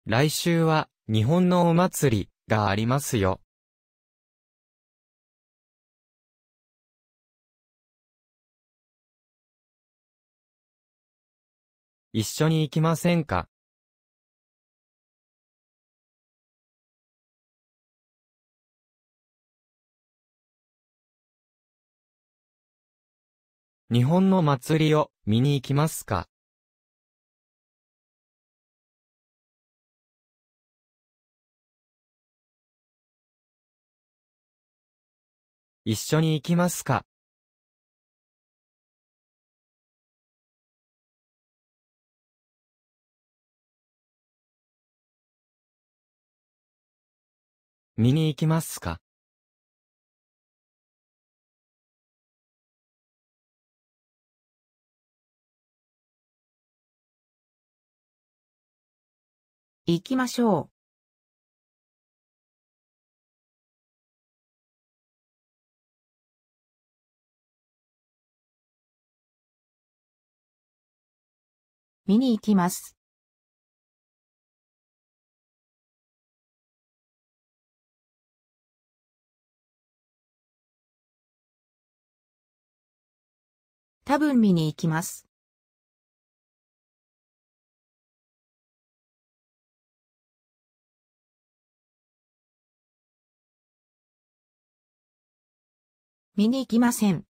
来週は日本のお祭りがありますよ。一緒に行きませんか？日本の祭りを見に行きますか？一緒に行きますか？見に行きますか？ 行きましょう。見に行きます。多分見に行きます。見に行きません。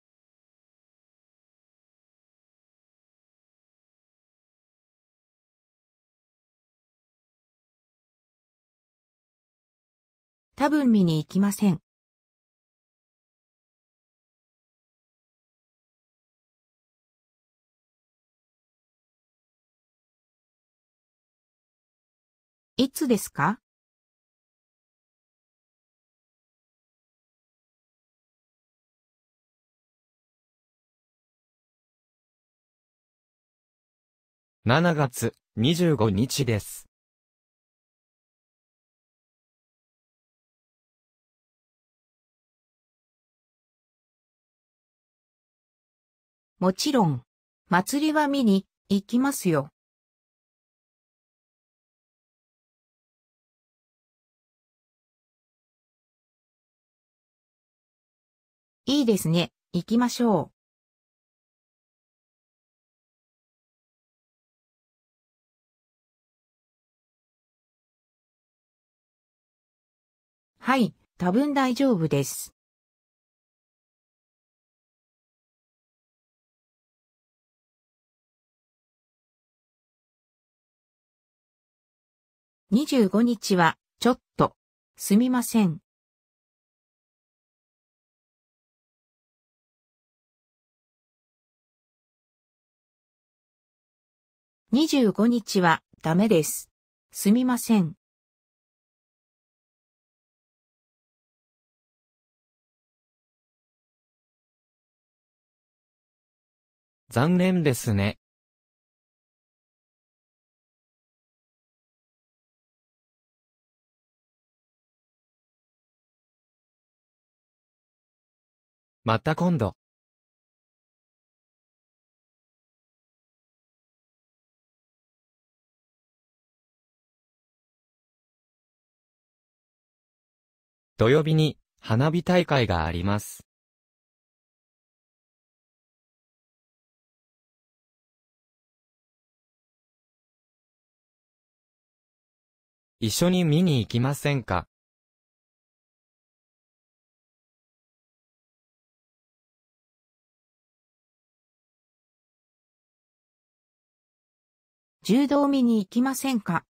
多分見に行きません。いつですか？ 7月25日です。 もちろん、祭りは見に行きますよ。いいですね、行きましょう。はい、多分大丈夫です。25日は、ちょっと、すみません。25日は、ダメです。すみません。 残念ですね。また今度。土曜日に花火大会があります。一緒に見に行きませんか？ 柔道見に行きませんか？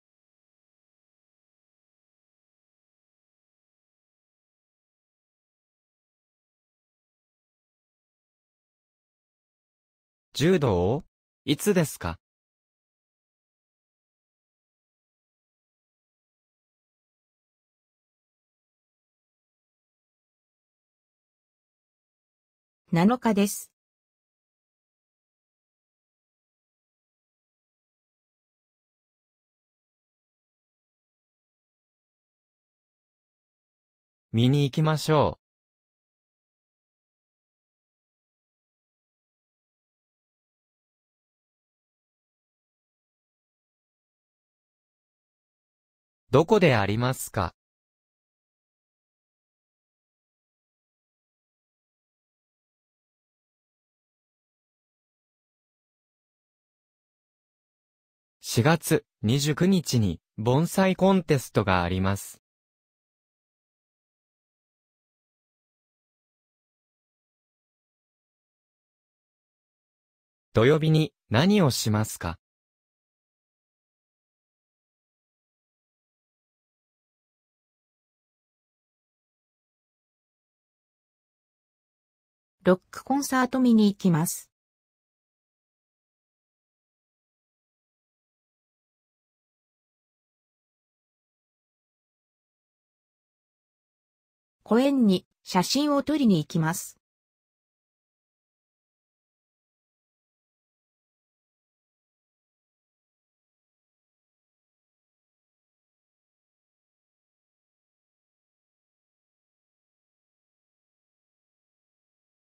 柔道？いつですか？ 7日です。 見に行きましょう。 どこでありますか？4月29日に盆栽コンテストがあります。土曜日に何をしますか？ ロックコンサート見に行きます。公園に写真を撮りに行きます。